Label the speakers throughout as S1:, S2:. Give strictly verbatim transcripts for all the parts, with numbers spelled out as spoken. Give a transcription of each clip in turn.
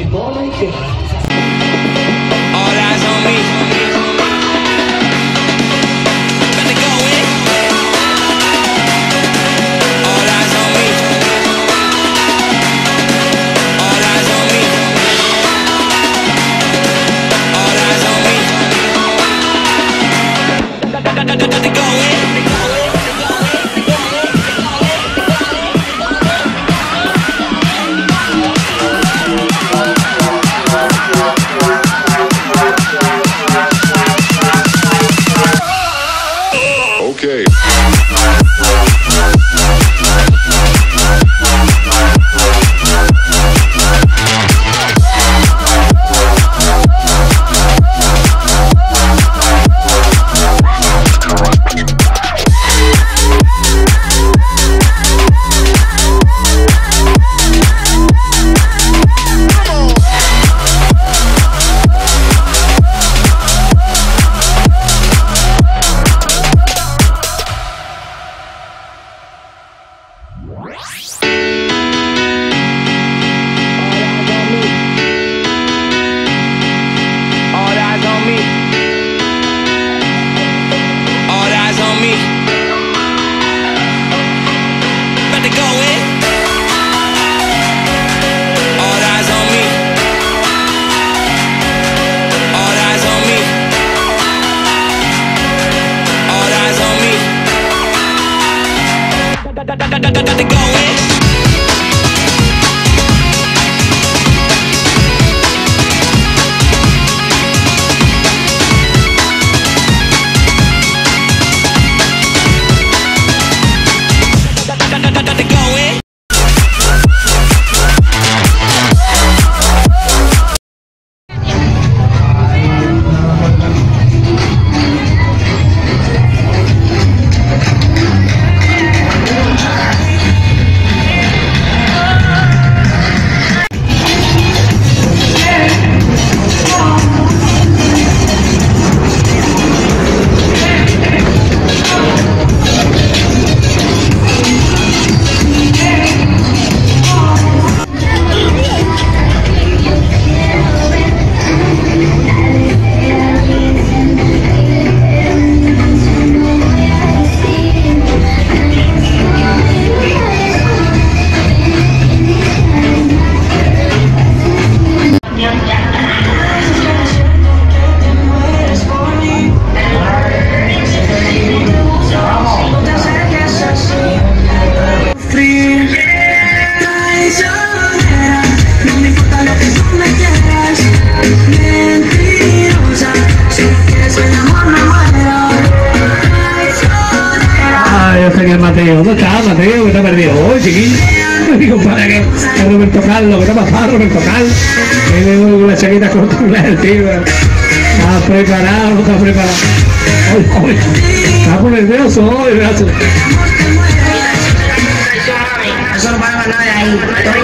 S1: toda la izquierda.
S2: All eyes on me. Better go in. All eyes on me. All eyes on me. All eyes on me. Better go in.
S3: Okay.
S1: Mateo, ¿dónde está Mateo? Que te ha perdido hoy, chiquillo. Digo, ¿para qué? Es Roberto Carlos, ¿qué te ha pasado, Roberto Carlos? Viene con la chaqueta corta, el tío. Está preparado, está preparado. Hoy, hoy. Está por nervioso hoy, brazo.
S4: Eso no va a ganar de ahí.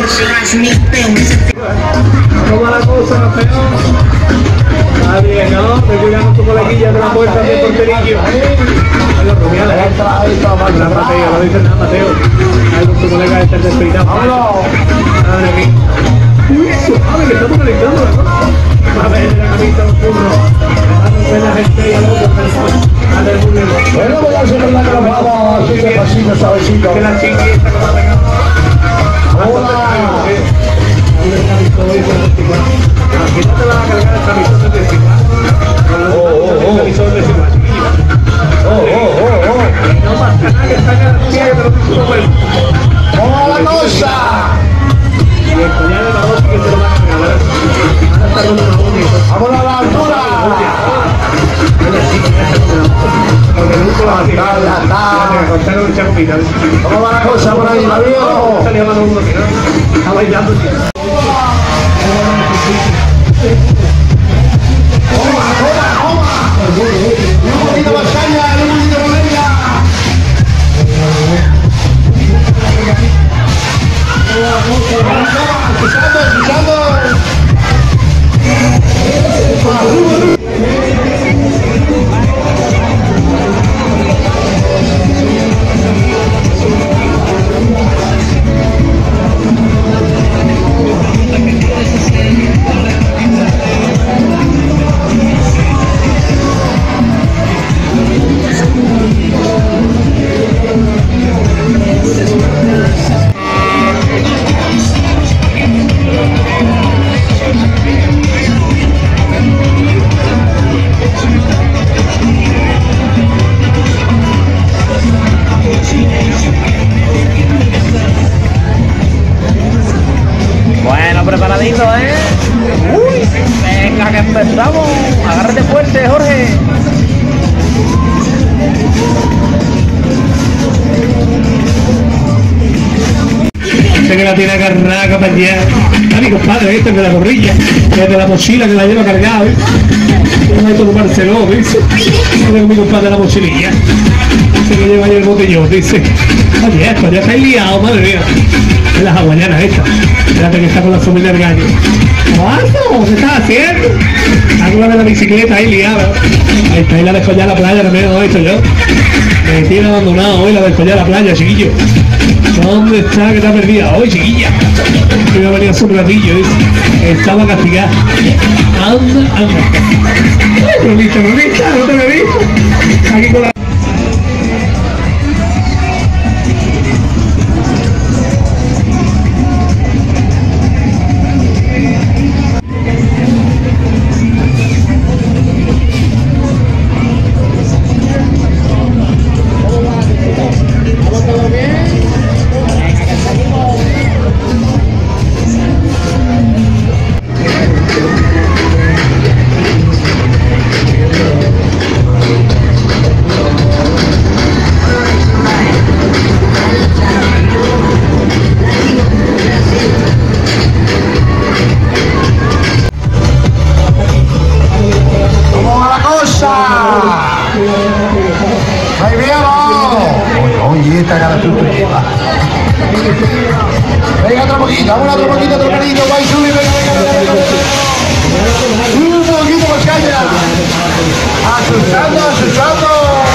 S1: ¿Cómo va la cosa, campeón? Está bien, ¿no? Te cuidando tu coleguilla de la puerta del porterillo. Los rubiales, ¿eh? Mateo, no dices nada, Mateo. Ahí con tu colega este despeinado. ¡Vámonos! A ver aquí. Uy, suave, que estamos conectando, ¿no? A ver, la camisa, los turnos. A ver la gente y a los otros. A ver, muy bien.
S5: Bueno, voy a hacer la que nos vamos así de pasito, suavecito.
S1: Que la chiquita, como venga.
S5: Hola.
S1: Aquí no te van a cargar el camisón de desigual. El camisón de desigual, chiquillo.
S5: Oh, oh, oh, oh.
S1: No pasa nada, que está en el pie, pero que es bueno.
S5: ¿Cómo va la cosa?
S1: Y el cuñado de la voz que se lo van a regalar. Van a estar dando una bonita.
S5: ¡Vamos a la altura!
S1: Porque nunca lo hacía.
S5: Ya está.
S1: Contaron un chapita.
S5: ¿Cómo va la cosa por ahí, Mario?
S1: Está llamando uno que no. Está bailando.
S5: ¡Toma, toma, toma! ¡Un poquito más caña, un poquito más caña!
S3: que empezamos. Agárrate fuerte, Jorge.
S1: Este que la tiene agarrada para allá. A mi compadre, este de la gorrilla, que de la mochila que la lleva cargada, ¿ves? No hay que tomárselo, ¿ves? Este con mi compadre la mochililla. Este que lleva ahí el botellón, dice. Oye, esto ya está ahí liado, madre mía. Es las hawaianas estas. Fíjate que está con la familia del gallo. ¿Qué estás haciendo? Alguna de la bicicleta ahí liada. Ahí está, ahí la dejo ya a la playa, no me he visto yo. Me tiene abandonado hoy, la dejo ya a la playa, chiquillo. ¿Dónde está que está perdida? Hoy, chiquilla. Que me ha venido hace un ratillo, ¿eh? Estaba castigada. Anda, anda. Bromista, bromista, no te me he visto. Aquí con la...
S5: ¡Ahí viene! Oye, esta cara tú lleva. Venga, otro poquito, vamos otro poquito, otro poquito, guay, sube, venga, venga, venga, venga. Un poquito más caña. Asustando, asustando.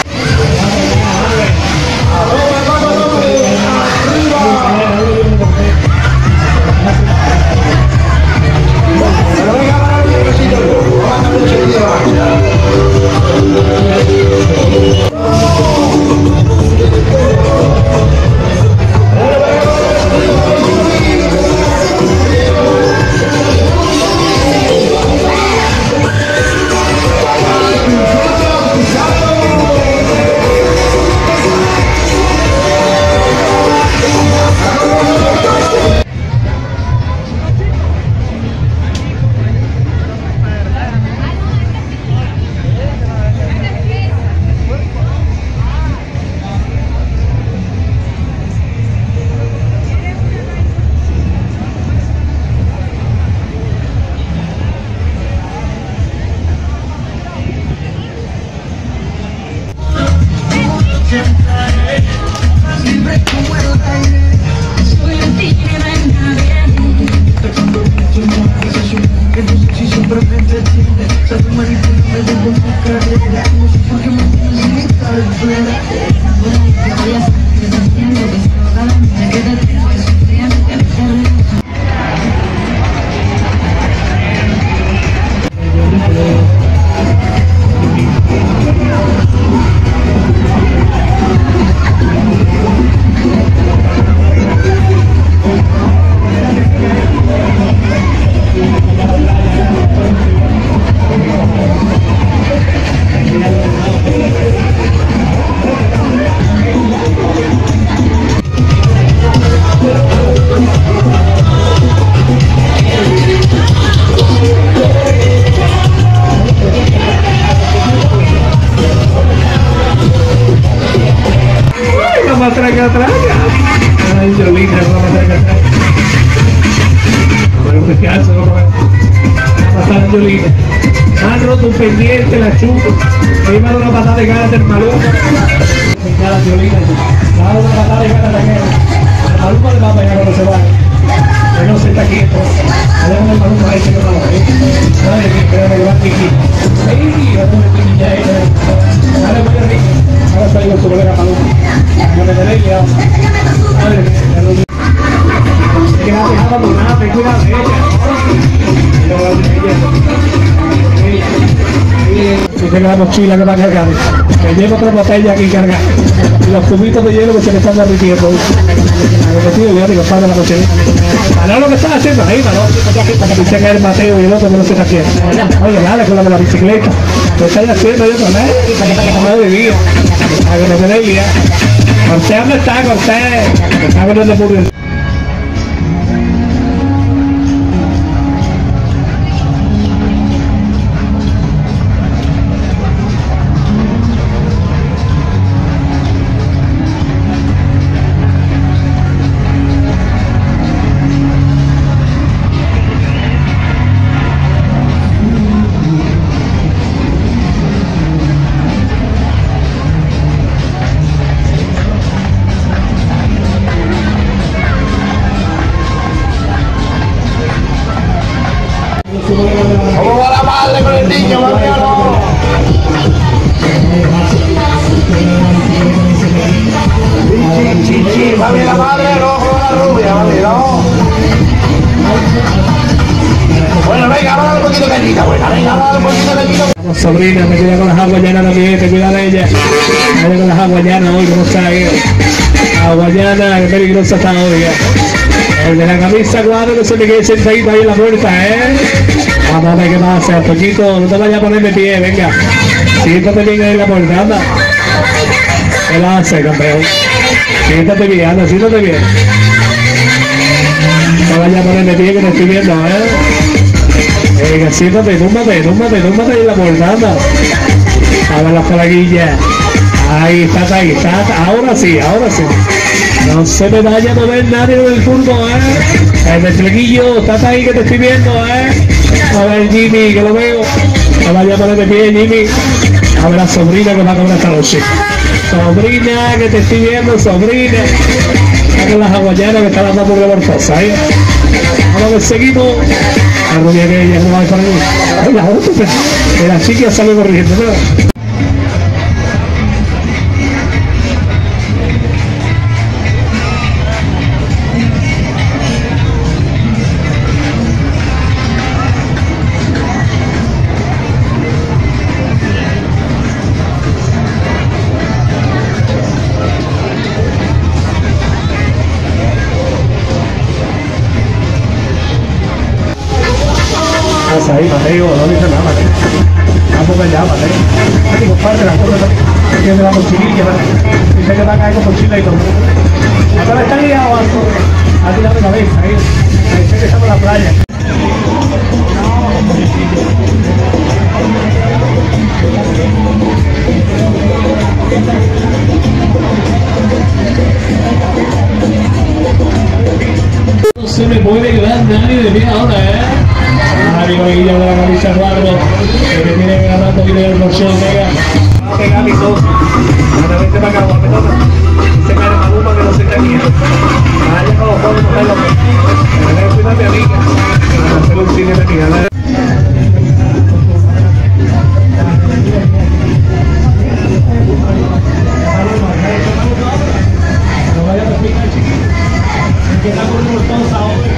S1: Traga, traga. Ay, Jolina, vamos a tragar, traga. Bueno, pues ya se lo va a pasar a Jolina. Han roto un pendiente, la chupa. Me iba a dar una patada de ganas del Maluma. Ya la Jolina, va a dar una patada de ganas de aquel. El Maluma le va a pegar cuando se vaya. Que no se está quieto. Además el Maluma ahí que no va a ver. Ay, que espera que va a piquir. Ay, va a poner piquilla ahí. Dale, voy a reír. Ahora salgo su colega Maluma. No me tenéis liado. Madre mía, es que la has dejado abandonada, ten cuidado de ella. Si tengo la mochila que va a cargar, que llevo otra botella aquí cargada. Y los cubitos de hielo que se me están derritiendo. Lo que tío, ya digo, padre la mochila. Manolo, ¿qué estás haciendo ahí, Manolo? Dice que es el Mateo y el otro que no se está haciendo. Oye, dale con la de la bicicleta. ¿Qué estáis haciendo yo con él? Madre mía. A que no tenéis liado. Cortés, ¿dónde está Cortés? A ver dónde murió.
S5: ¿Cómo va la madre con el niño, Mariano? Sí, sí, sí, va bien la madre, rojo la rubia, va bien, ¿no? Bueno, venga, vamos a dar un poquito de cañita, bueno, venga, vamos a dar un poquito de cañita.
S1: Sobrina, te cuida con las aguas llanas también, te cuida de ella. Vaya con las aguas llanas hoy, ¿cómo está ahí? Agua llana, qué peligrosa está hoy. ¿Eh? El de la camisa cuadro que se me quede sentadito ahí en la puerta, ¿eh? Vamos a ver qué pasa, Toquito, no te vayas a poner de pie, venga. Siéntate bien ahí en la puerta, anda. ¿Qué la hace, campeón? Siéntate bien, anda, siéntate bien. No te vayas a poner de pie que te estoy viendo, ¿eh? Venga, siéntate, túmbate, túmbate, túmbate ahí en la puerta, anda. A ver las palaguillas. Ahí está, ahí está, ahora sí, ahora sí. No se me vaya a mover nadie del turno, ¿eh? El de flequillo, está ahí que te estoy viendo, ¿eh? A ver, Jimmy, que lo veo. No vaya a poner de pie, Jimmy. A ver la sobrina que va a comer esta noche. Sobrina, que te estoy viendo, sobrina. A con las aguayanas que están dando por revoltosa, ¿eh? Ahora que seguimos. La rubia que ella no va a ir por ahí. Ay, la otra, que la chica sale corriendo, ¿no? Ahí, Mateo, no dice nada, Mateo. Vamos allá, Mateo. Aquí, compadre, las cosas que tiene la mochililla, Mateo. Dice que va a caer con mochila y todo. Ahora está ahí abajo. Ha tirado de cabeza, ahí. Ahí se que estamos en la playa. No se me puede quedar nadie de mí ahora, ¿eh? Amigo de Guillermo de la camisa cuatro, que tiene que ganar un poquito del bolsillo, venga. Venga, mi socio. Ahora vente para acá, guapetona. Se cae la lumba que no se está quieto. Vaya con los jóvenes, no hay lo que. Pero que cuidar mi amiga. Para hacer un cine de mi gana. No vaya a respirar, chiquito. Que está con un bolsillo ahora.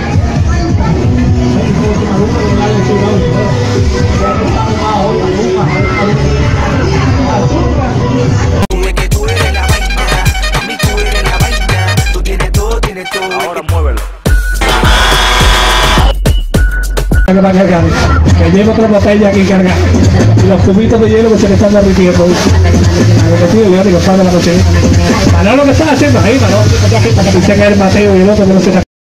S2: Dime que tú eres la vaina, a mí tú eres la vaina, tú tienes todo, tienes todo. Ahora muévelo.
S1: Que llevo otra botella aquí cargada y los cubitos de hielo que se me están derritiendo. Tío, yo digo, sale la noche. Manolo, ¿qué estás haciendo ahí, Manolo? Dice que el Mateo y el otro que no se está.